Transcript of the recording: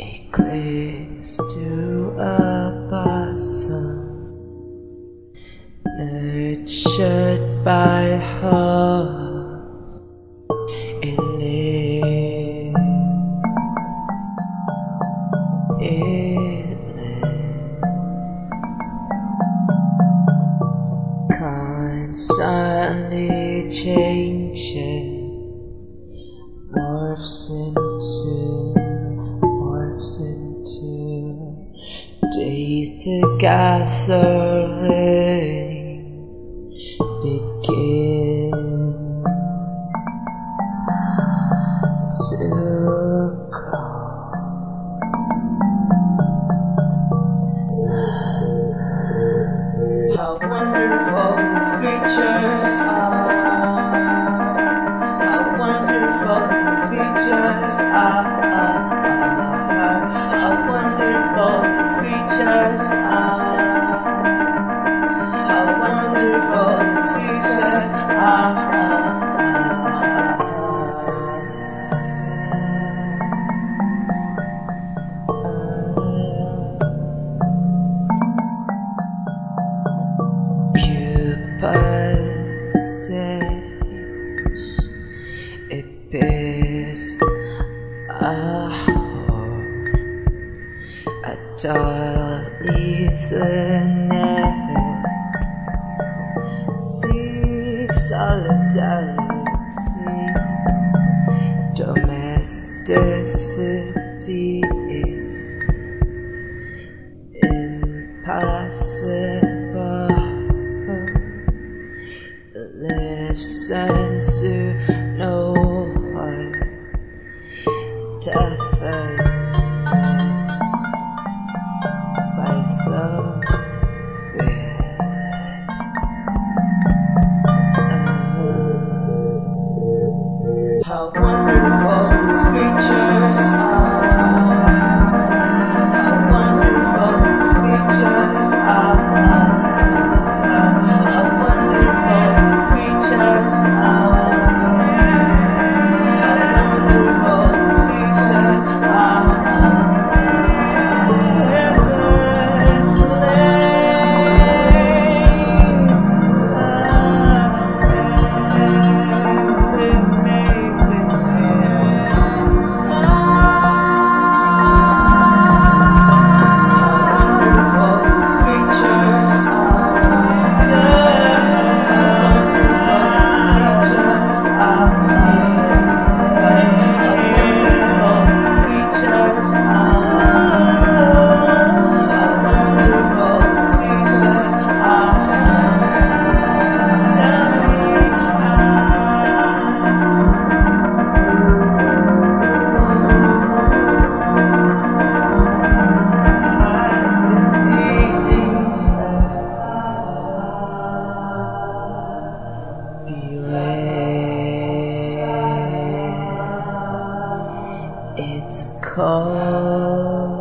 It clings to a blossom, nurtured by heart. It lives, it lives, constantly changes, morphs into data gathering begins to grow. How wonderful these creatures are. How wonderful these creatures are. How wonderful these creatures are. How wonderful these creatures are. Pupa stage, it bears a heart, a doll leaves the net, seeks solidarity, domesticity is impossible. Listen to no one, deafened by somewhere. How wonderful these creatures are. How wonderful these creatures are. It's cold.